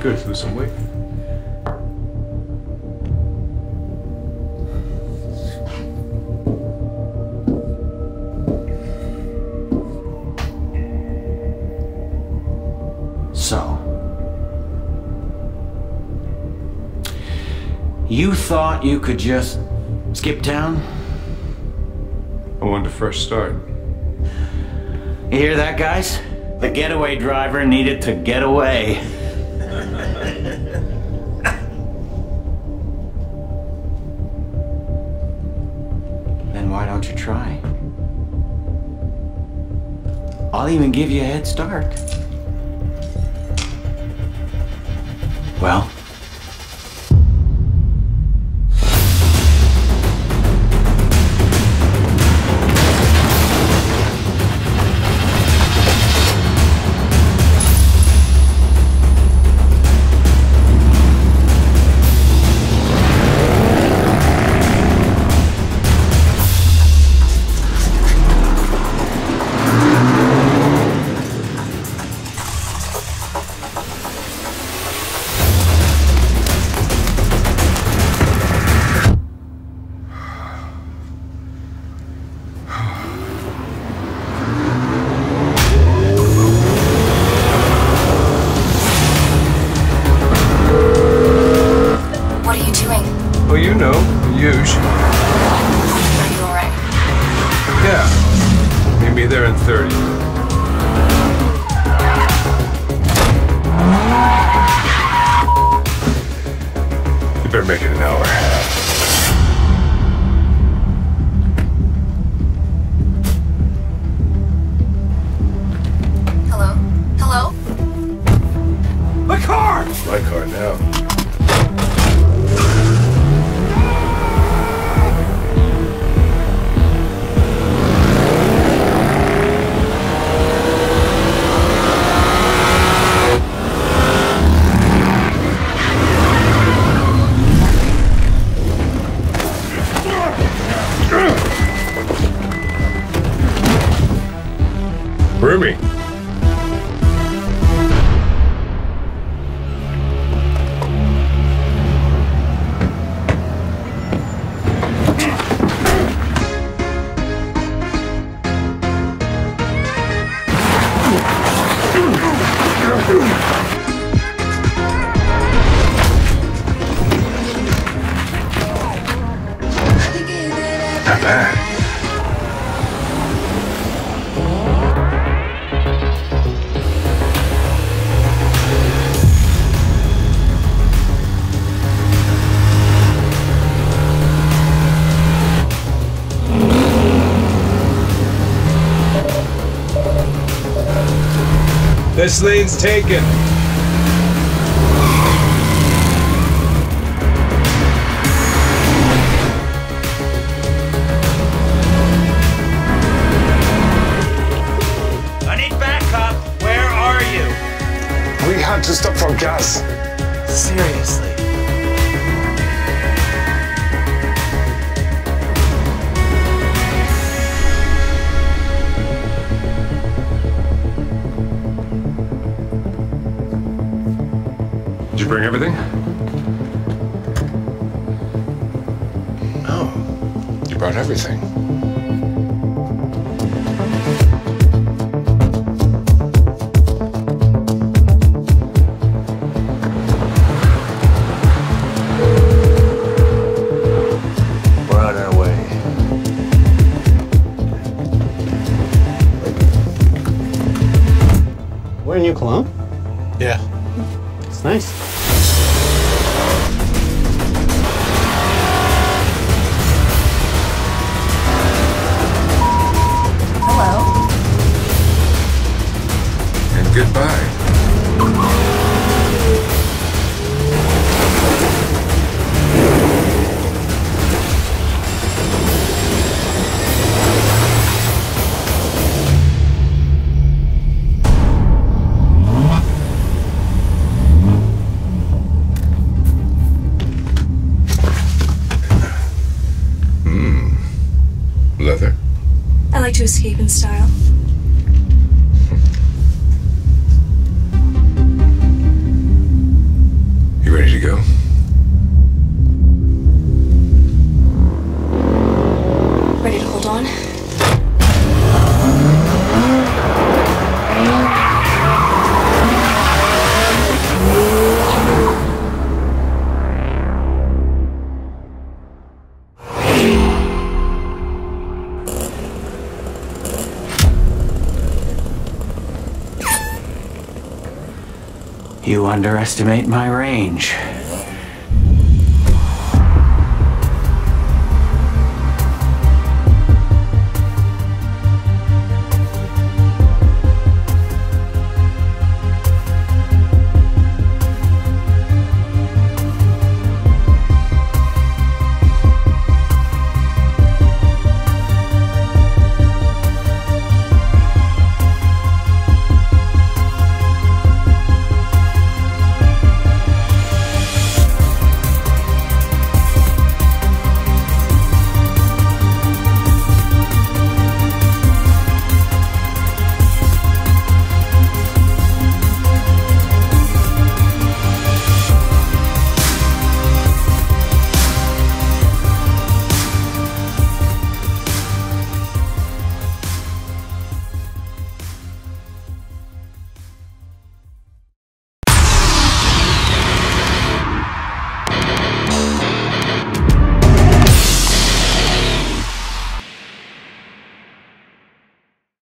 Good, lose some weight. So, you thought you could just skip town? I wanted to fresh start. You hear that, guys? The getaway driver needed to get away. Then why don't you try? I'll even give you a head start. Well, well, you know, the usual. Are you alright? Yeah. Meet me there in 30. You better make it an hour. Hello? Hello? my car! My car now. Roomy. Not bad. This lane's taken. I need backup. Where are you? We had to stop for gas. Seriously. Did you bring everything? Oh, you brought everything. We're on our way. We're in New Cologne? Yeah. It's nice. Hello? And goodbye. Leather? I like to escape in style. Ready to go? Ready to hold on? You underestimate my range.